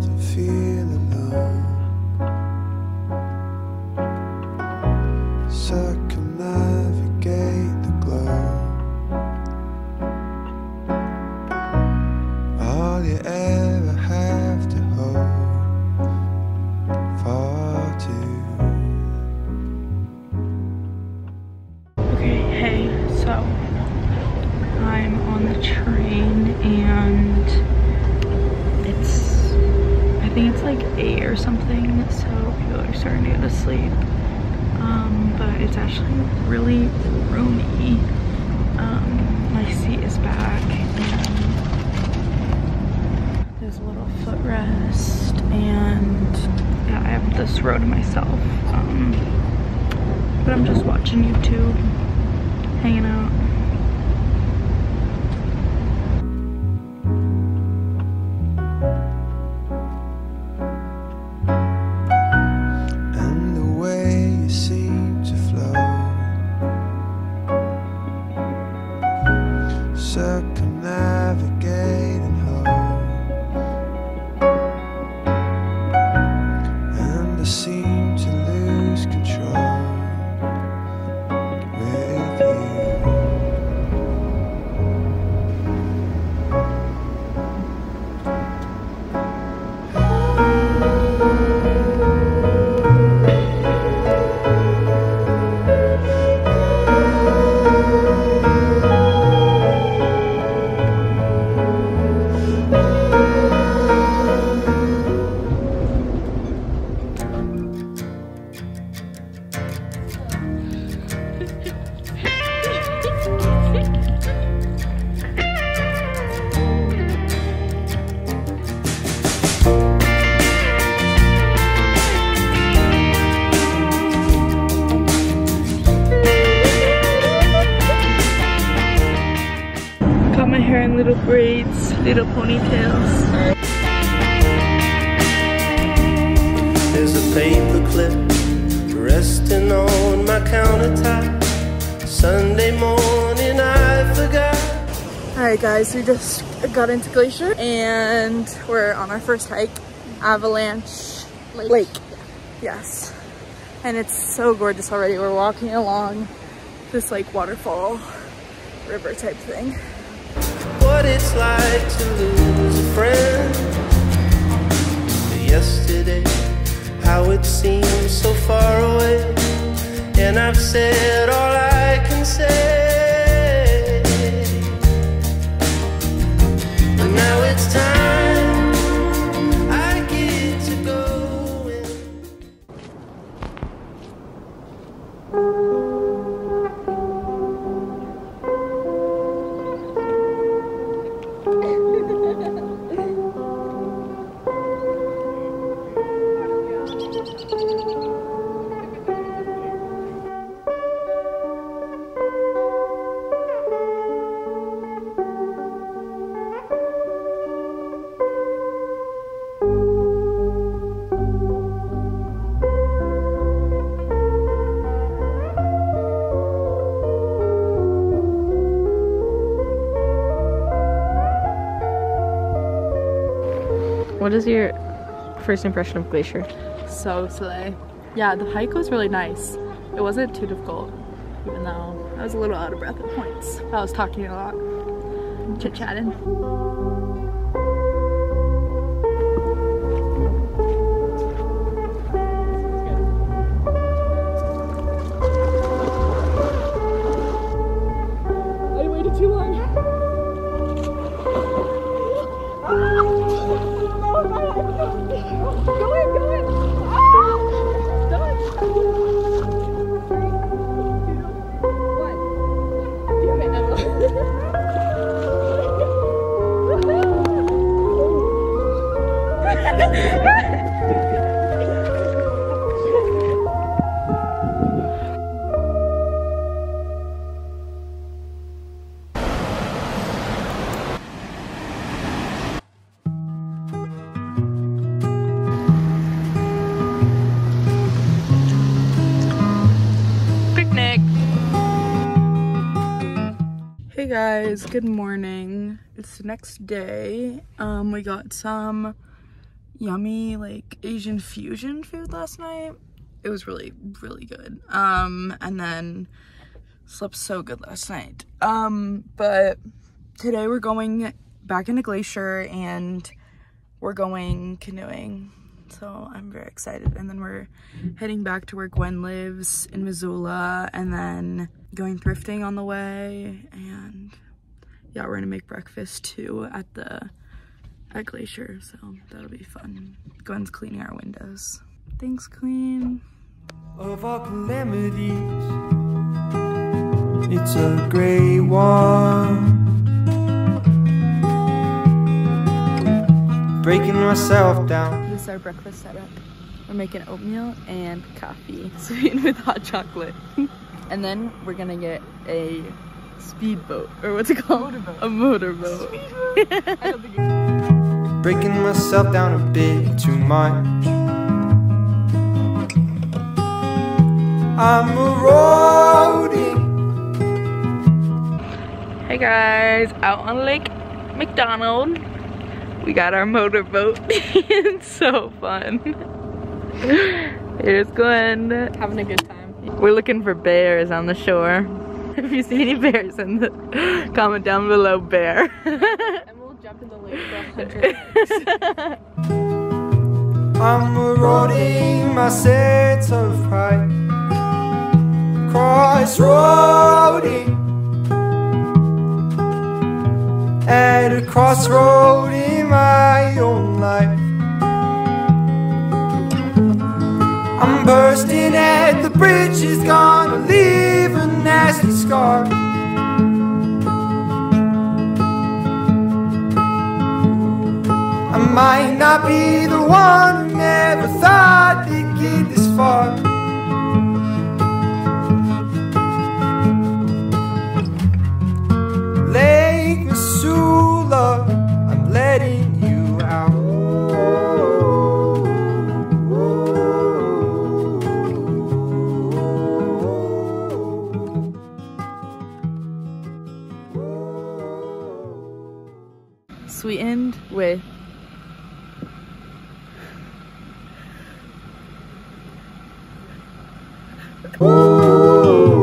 and feel alone. Circumnavigate the globe. All you ever have to hope for too. Okay, hey, so I'm on the train and I think it's like 8 or something, so people are starting to go to sleep. But it's actually really roomy. My seat is back and there's a little footrest, and yeah, I have this row to myself. But I'm just watching YouTube, hanging out. And the way you seem to flow, circumnavigating home, and I seem to lose control with you. Got my hair in little braids, little ponytails. There's a paper clip resting on my countertop. Sunday morning I forgot. Alright guys, we just got into Glacier and we're on our first hike, Avalanche Lake. Yes. And it's so gorgeous already. We're walking along this like waterfall river type thing. What it's like to lose a friend. Yesterday, how it seems so far away. And I've said all I can say. And now it's time I get to go in. What is your first impression of Glacier? So slay. Yeah, the hike was really nice. It wasn't too difficult, even though I was a little out of breath at points. I was talking a lot, chit-chatting. I waited too long. Go in, go in! Done! 3, 2, 1. Damn it, Emma. Hey guys, good morning. It's the next day. We got some yummy like Asian fusion food last night. It was really, really good. And then slept so good last night. But today we're going back into Glacier and we're going canoeing. So I'm very excited. And then we're heading back to where Gwen lives in Missoula and then going thrifting on the way. And yeah, we're gonna make breakfast too at Glacier. So that'll be fun. Gwen's cleaning our windows. Thanks, Queen. Of all calamities, it's a gray one. Breaking myself down. This is our breakfast setup. We're making oatmeal and coffee, sweetened with hot chocolate. And then we're gonna get a speedboat, or what's it called? A motorboat. I don't think Breaking myself down a bit too much. I'm eroding. Hey guys, out on Lake McDonald. We got our motorboat. It's so fun. Here's Gwen. Having a good time. We're looking for bears on the shore. If you see any bears in the comment down below, bear. And we'll jump in the lake for 100 I'm eroding my sense of pride. Crossroading at a crossroad in my own life. I'm bursting at the bridge, it's gonna leave a nasty scar. I might not be the one who never thought they'd get this far. Lake Missoula, I'm letting you out. Sweetened with Ooh.